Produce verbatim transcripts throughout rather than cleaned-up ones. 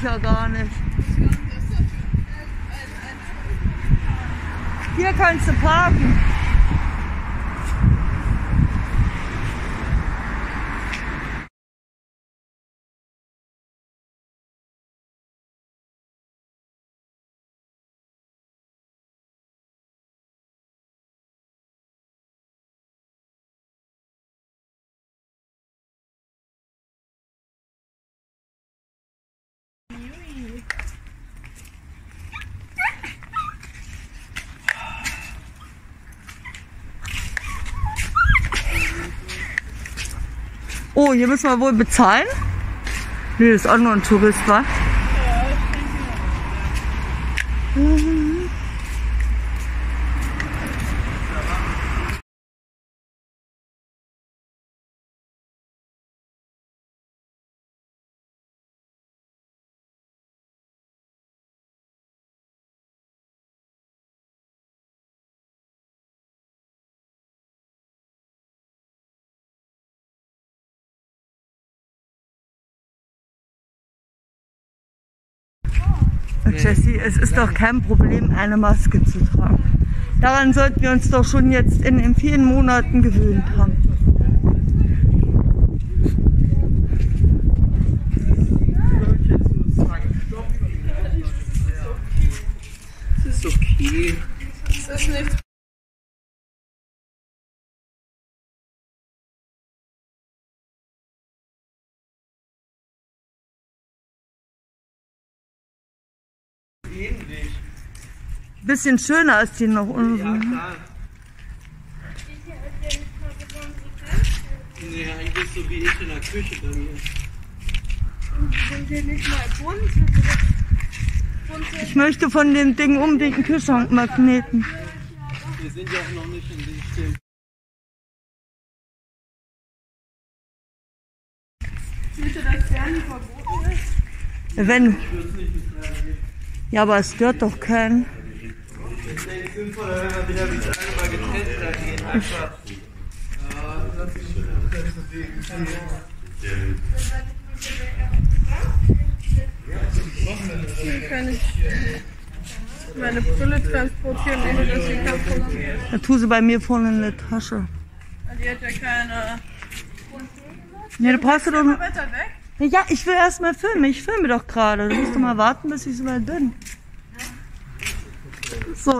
ich ja gar nicht. Hier kannst du parken. Oh, hier müssen wir wohl bezahlen? Nee, das ist auch nur ein Tourist, wa? Mhm. Jessie, es ist doch kein Problem, eine Maske zu tragen. Daran sollten wir uns doch schon jetzt in, in vielen Monaten gewöhnt haben. Es ist okay. Es ist nicht. Ähnlich. Bisschen schöner als die noch unten. Ja, klar. Nee, eigentlich so wie ich in der Küche bei mir. Sind wir nicht mal bunt? Ich möchte von dem Ding unbedingt einen Kühlschrankmagneten. Wir sind ja auch noch nicht in dem Stil. Siehst du, dass Fernsehen verboten ist? Wenn. Ja, aber es stört doch keinen. Es ist sinnvoller, wenn wir wieder mit einem mal getrennt da gehen. Einfach. Ja, das ist deswegen. Wie kann ich meine Brille transportieren, ohne dass sie kaputt geht? Da tu sie bei mir vorne in der Tasche. Die hat ja keine. Nee, du brauchst du doch. Mal weiter weg. Ja, ich will erst mal filmen. Ich filme doch gerade. Du musst doch mal warten, bis ich so weit bin. So.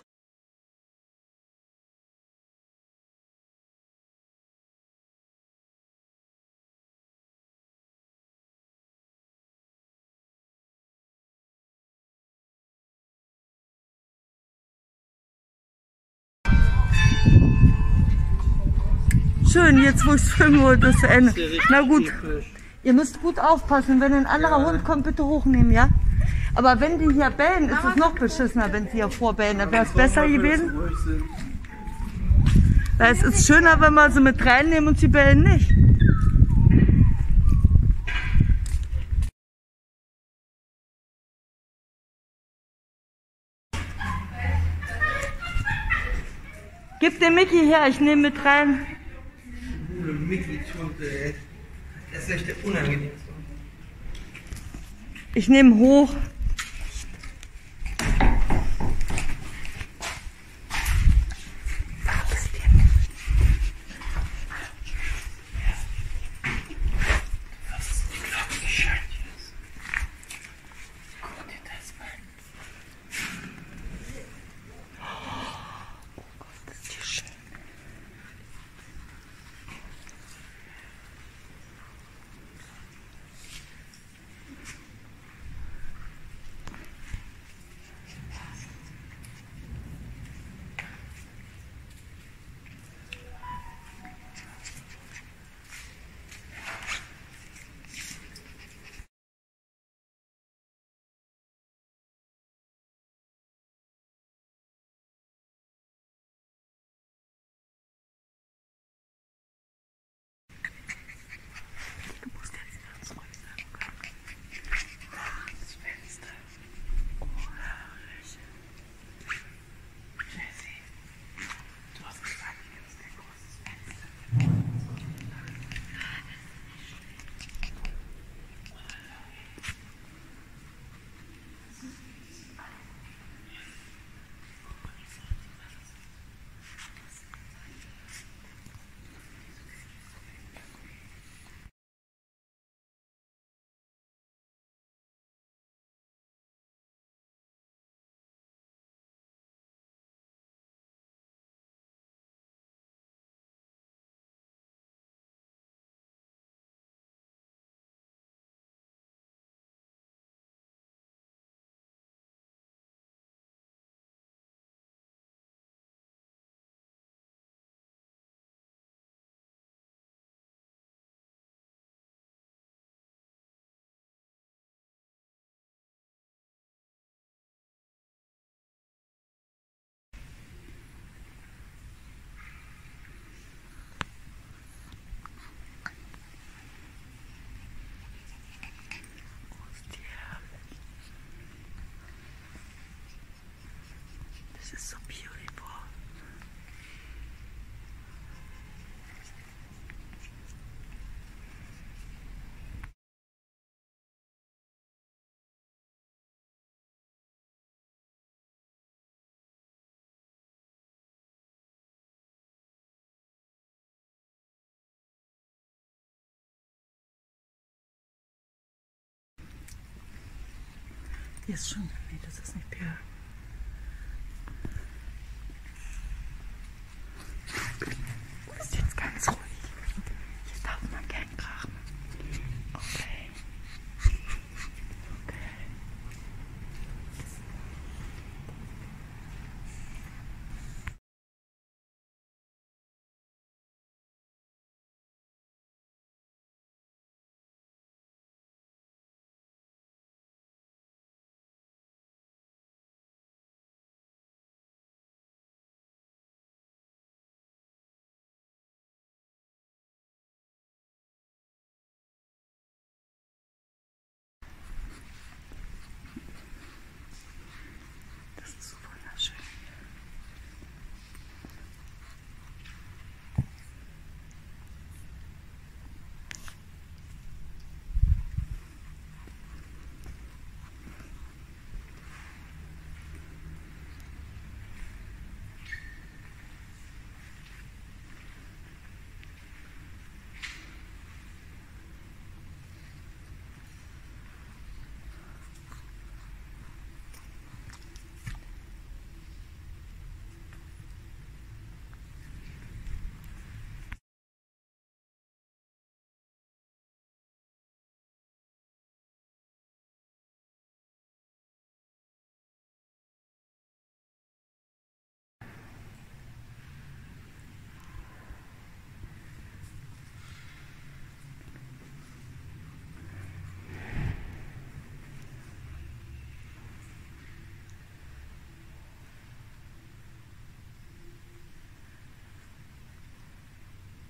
Schön, jetzt wo ich es filmen wollte, ist zu Ende. Na gut, ihr müsst gut aufpassen. Wenn ein anderer Hund kommt, bitte hochnehmen, ja? Aber wenn die hier bellen, ist es noch beschissener, wenn sie hier vorbellen. Dann wäre es besser gewesen. Weil es ist schöner, wenn wir sie mit reinnehmen und sie bellen nicht. Gib den Mickey her, ich nehme mit rein. Das ist echt der unangenehmste. Ich nehme hoch. This is so beautiful. Hier ist schon, nee, das ist nicht Pierre. Du bist jetzt ganz ruhig. Hier darf man gern krachen. Okay. Okay. Das ist so wunderschön.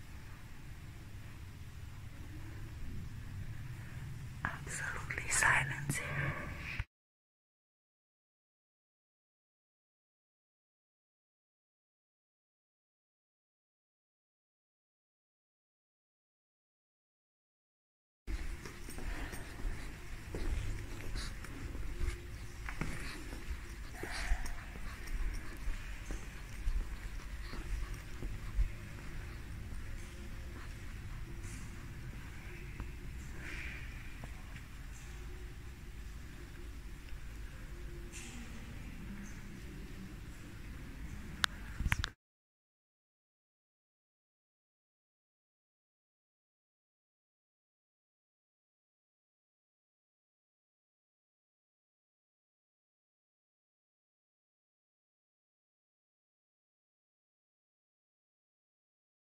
Absolutely silent.